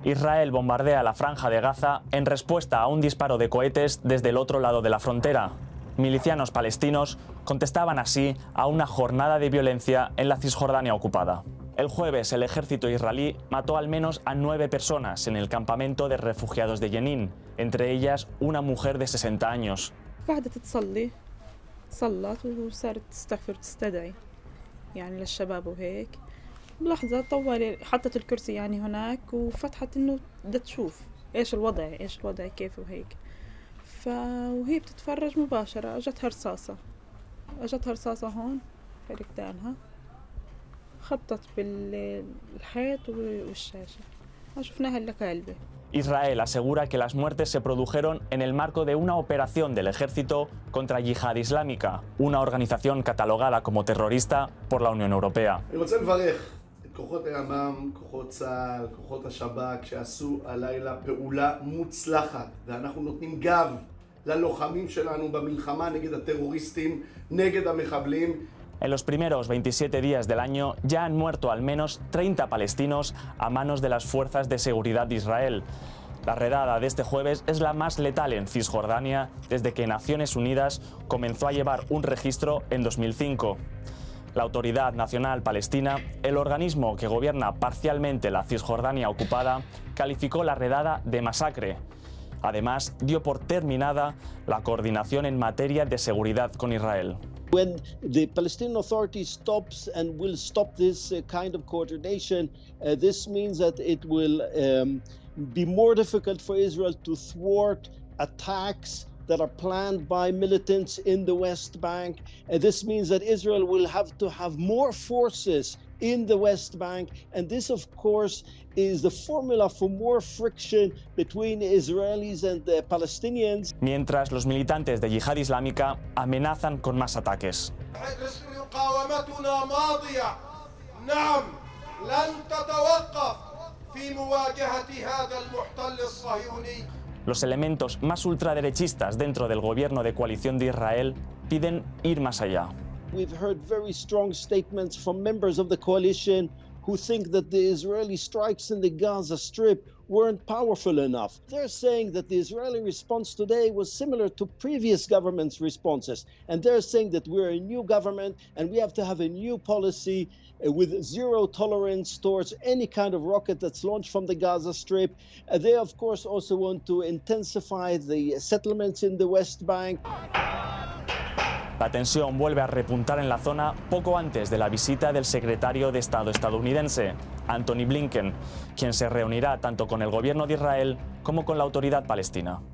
Israel bombardea la franja de Gaza en respuesta a un disparo de cohetes desde el otro lado de la frontera. Milicianos palestinos contestaban así a una jornada de violencia en la Cisjordania ocupada. El jueves, el ejército israelí mató al menos a 9 personas en el campamento de refugiados de Jenin, entre ellas una mujer de 60 años. صلت وصارت تستغفر تستدعي يعني للشباب وهيك بلحظة حطت الكرسي يعني هناك وفتحت إنه بدها تشوف إيش الوضع كيف وهيك وهي بتتفرج مباشرة أجتها رصاصة هون في ركدانها خبطت بالحيط والشاشة ما شفناها إلا كلبة. Israel asegura que las muertes se produjeron en el marco de una operación del ejército contra Yihad Islámica, una organización catalogada como terrorista por la Unión Europea. כוחות הימ"מ, כוחות צה"ל, כוחות השב"כ שעשו הלילה פעולה מוצלחת ואנחנו נותנים גב ללוחמים שלנו במלחמה נגד הטרוריסטים, נגד המחבלים. En los primeros 27 días del año ya han muerto al menos 30 palestinos a manos de las fuerzas de seguridad de Israel. La redada de este jueves es la más letal en Cisjordania desde que Naciones Unidas comenzó a llevar un registro en 2005. La Autoridad Nacional Palestina, el organismo que gobierna parcialmente la Cisjordania ocupada, calificó la redada de masacre. Además, dio por terminada la coordinación en materia de seguridad con Israel. When the Palestinian Authority stops and will stop this kind of coordination, this means that it will be more difficult for Israel to thwart attacks that are planned by militants in the West Bank. This means that Israel will have to have more forces in the West Bank, and this, of course, is the formula for more friction between Israelis and the Palestinians. Mientras los militantes de Yihad Islámica amenazan con más ataques. Los elementos más ultraderechistas dentro del gobierno de coalición de Israel piden ir más allá. We've heard very strong statements from members of the coalition who think that the Israeli strikes in the Gaza Strip weren't powerful enough. They're saying that the Israeli response today was similar to previous governments' responses. And they're saying that we're a new government and we have to have a new policy with zero tolerance towards any kind of rocket that's launched from the Gaza Strip. They, of course, also want to intensify the settlements in the West Bank. La tensión vuelve a repuntar en la zona poco antes de la visita del secretario de Estado estadounidense, Antony Blinken, quien se reunirá tanto con el gobierno de Israel como con la autoridad palestina.